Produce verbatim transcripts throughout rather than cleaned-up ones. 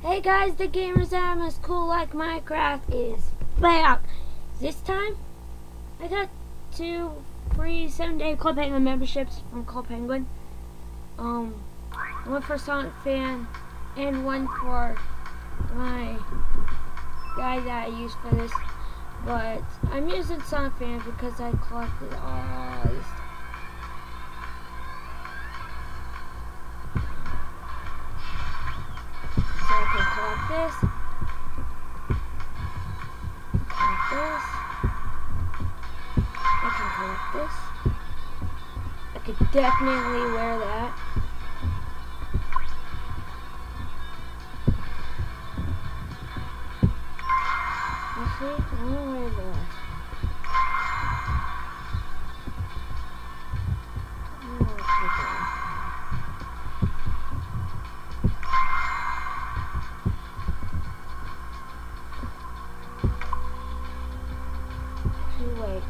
Hey guys, the Gamers Arm is cool like Minecraft is back. This time, I got two free seven day Club Penguin memberships from Club Penguin. Um, one for Sonic Fan and one for my guy that I use for this. But I'm using Sonic Fan because I collected all this stuff. So I can collect this, collect this, I can collect this, I could definitely wear that. Actually, I'm gonna wear the I'm gonna take it off. Wait.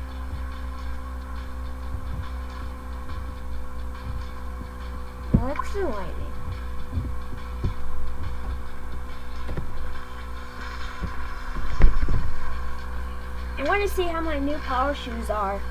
What's the lighting? I want to see how my new power shoes are.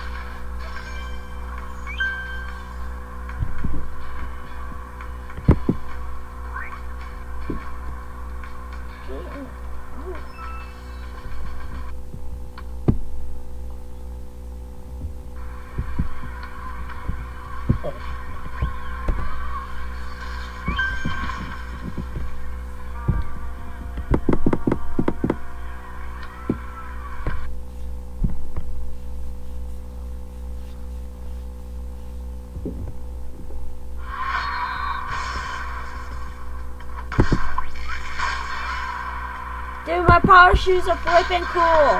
Dude, my power shoes are flipping cool.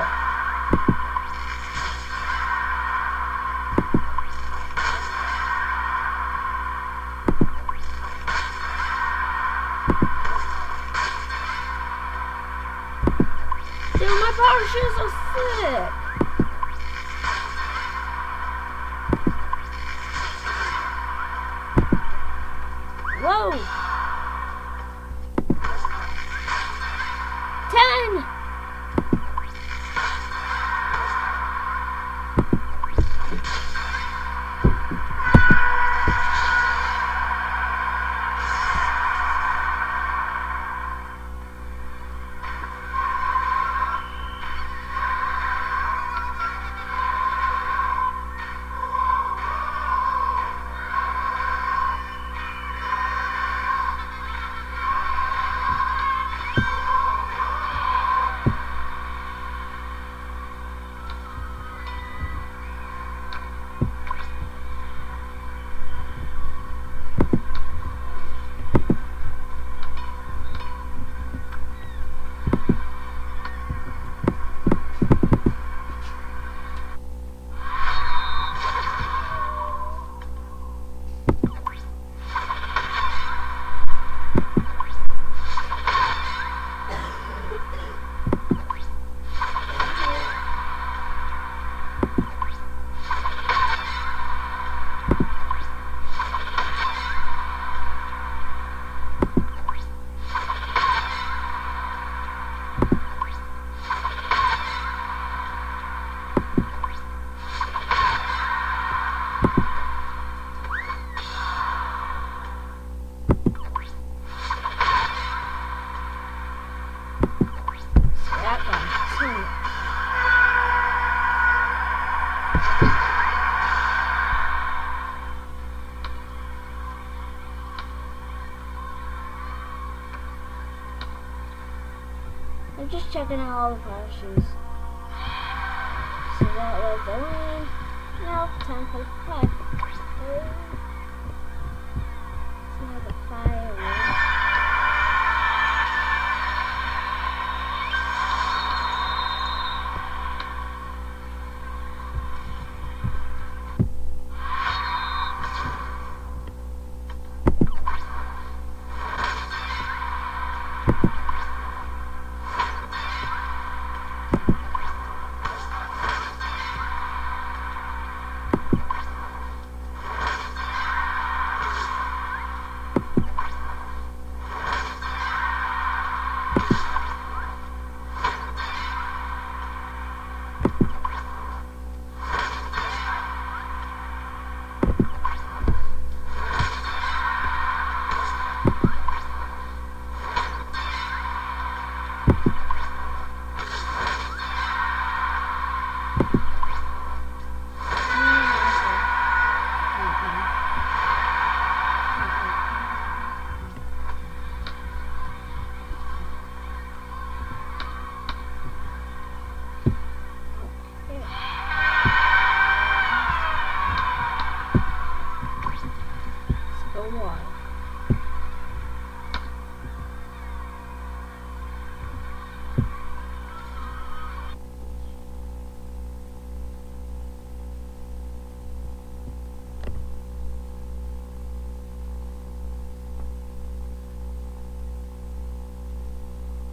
Dude, my power shoes are sick. Whoa. Ten. I'm just checking out all the power shoes. So that was the one. Now time for the five. See how the fire works.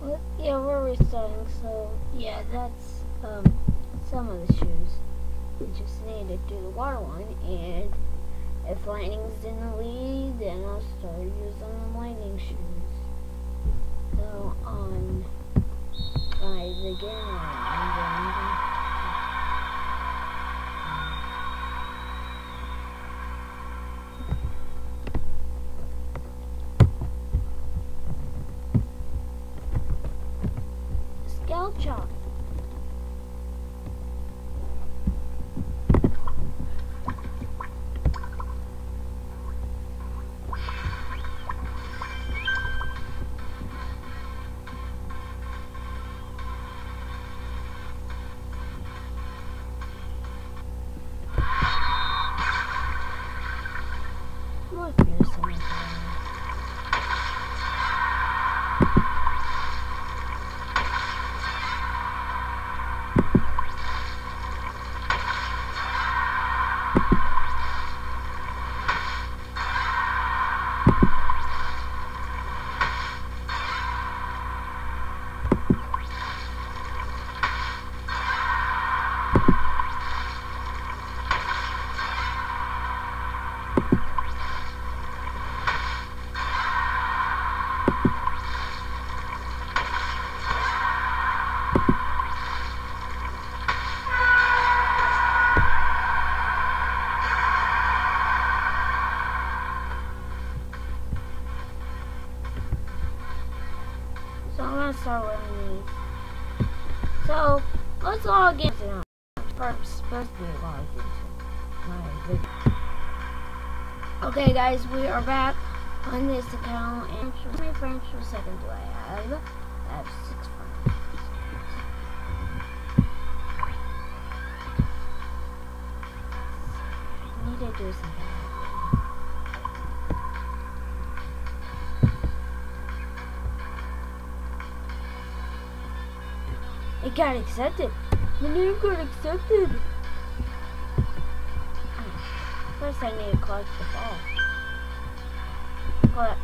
Well, yeah, we're restarting, so yeah, that's um, some of the shoes. We just need to do the water one, and if lightning's in the lead, then I'll start using the lightning shoes. So on five again, I'm going to scalp chop. More fearsome. So I'm gonna start wearing these. So let's all get it on. First, supposed to be a lot of things. Okay, guys, we are back on this account. And how many frames per second do I have? I have six frames. I need to do something. It got accepted. My name got accepted. First I need to collect the ball. Collect.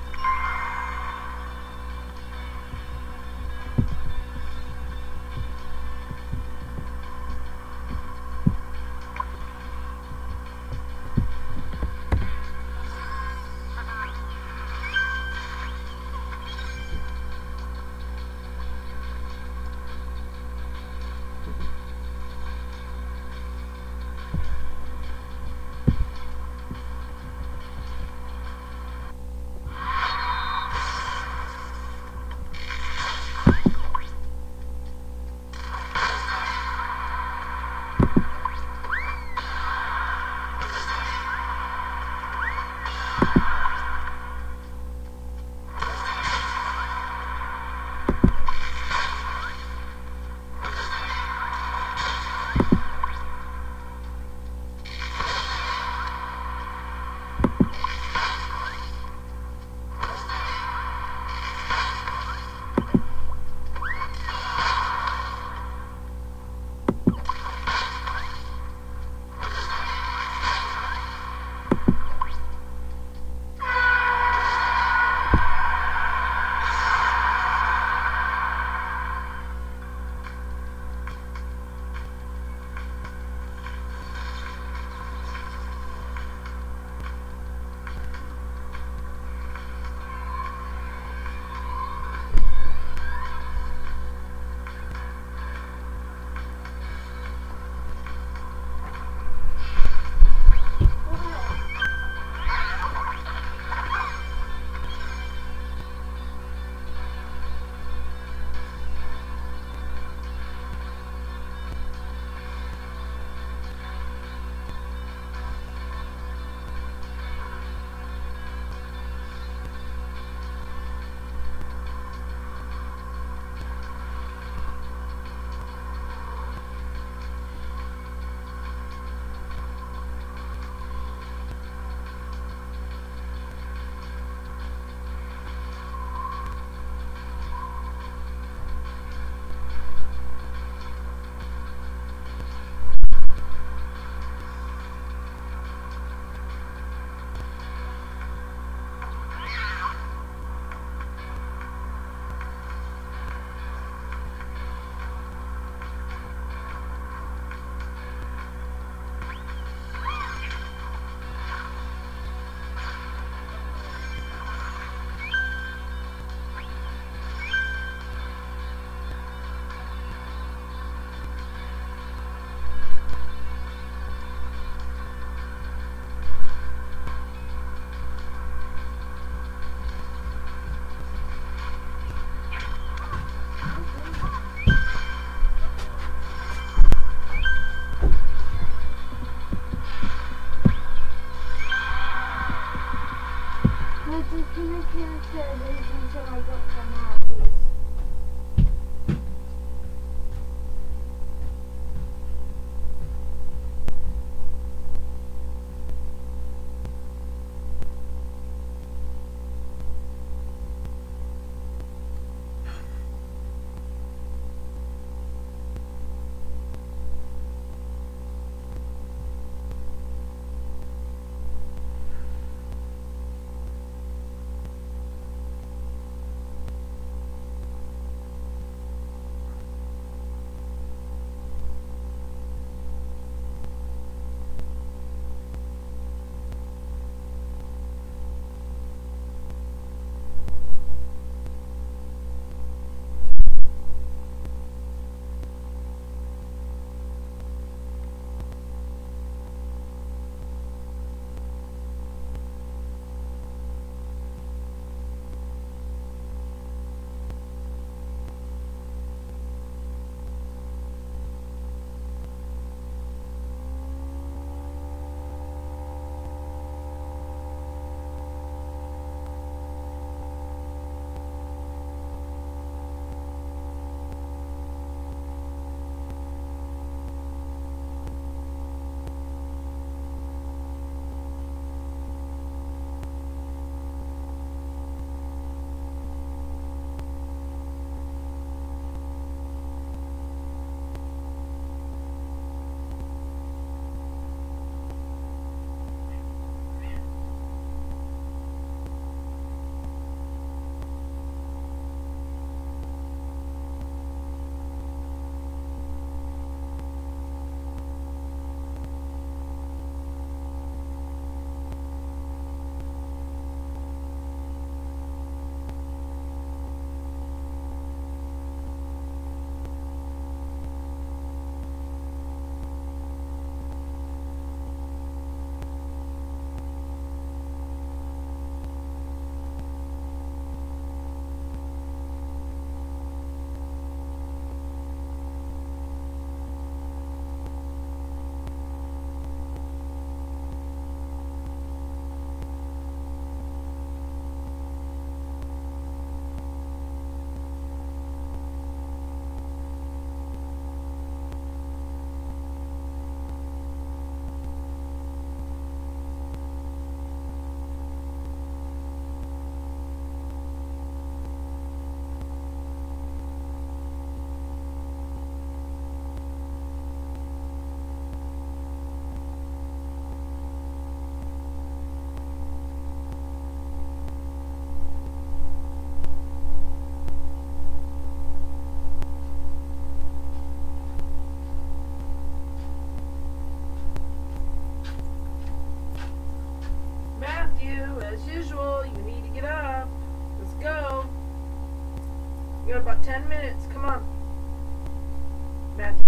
You got about ten minutes. Come on. Matthew.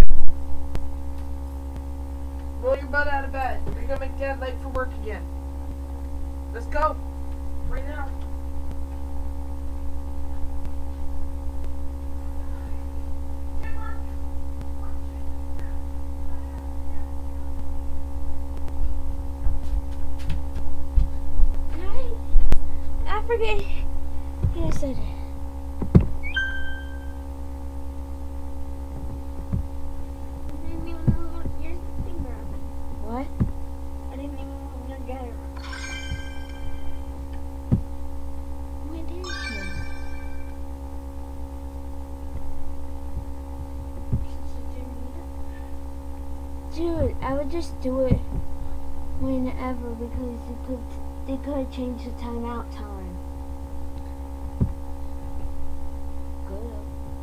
Roll your butt out of bed. You're gonna make Dad late for work again. Let's go. Right now. I forget. Yes, I did. What? I didn't even move your gator. When did you? Dude, I would just do it whenever because it could they could change the timeout time. Good.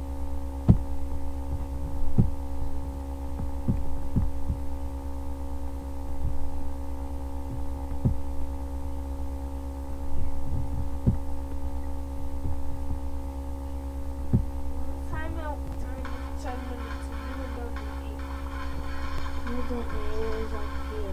Timeout time is ten minutes. You were done with eight. It was like here.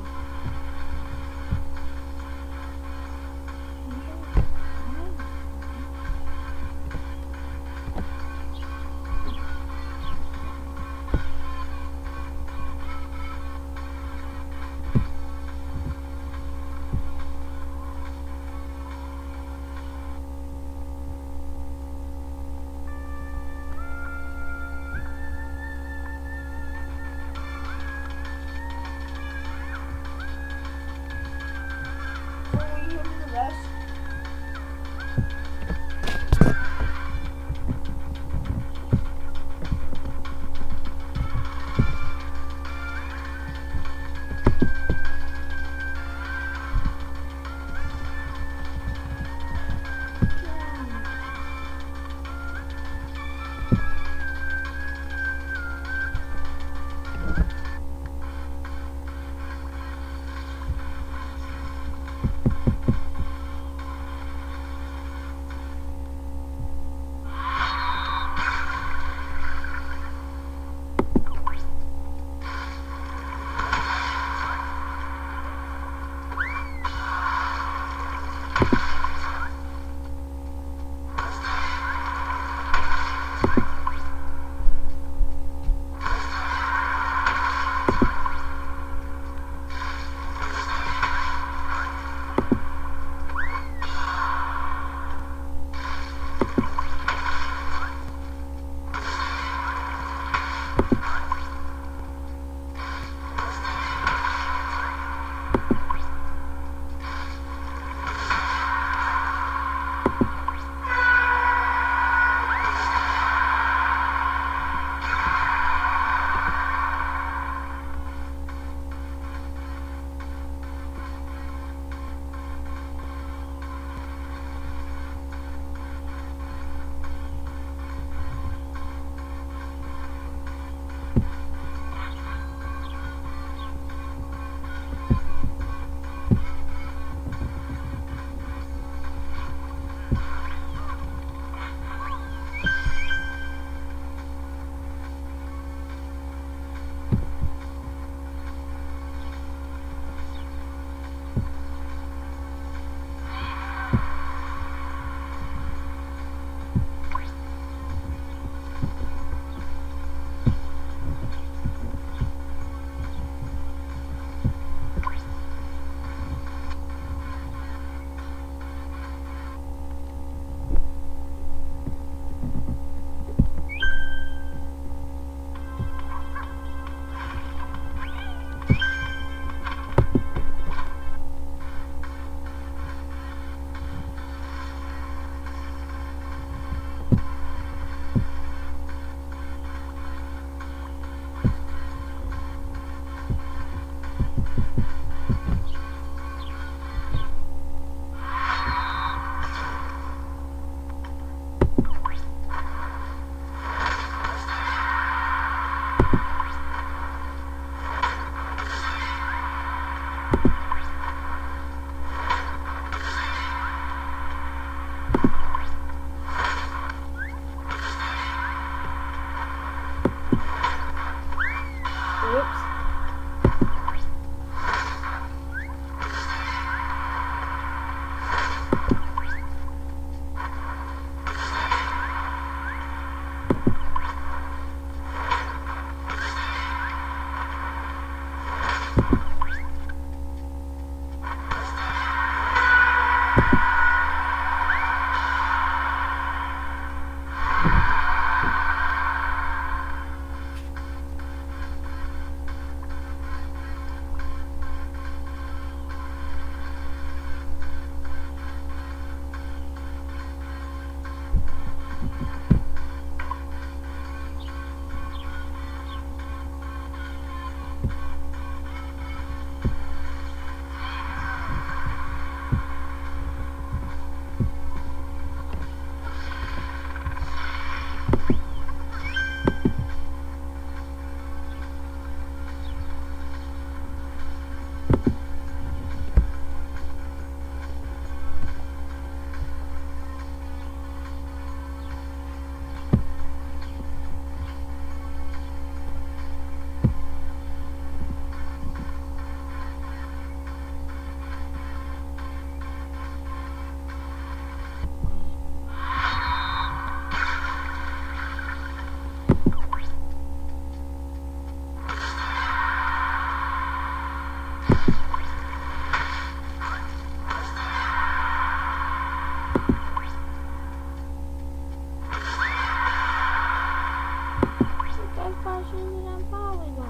volleyball.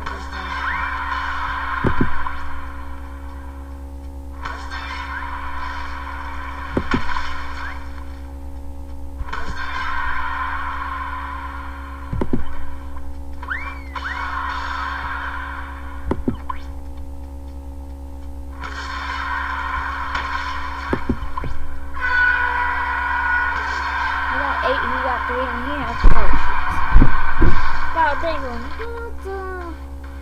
Eight, he got three, and he has four. Got a big one.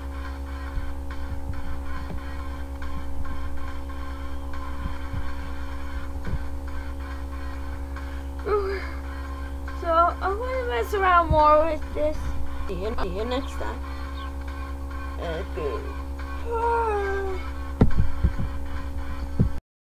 So I'm gonna mess around more with this. See you, see you next time. Okay.